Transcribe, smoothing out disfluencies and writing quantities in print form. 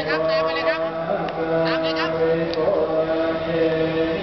เลยครับตามไปเลยครับตามเลยครับ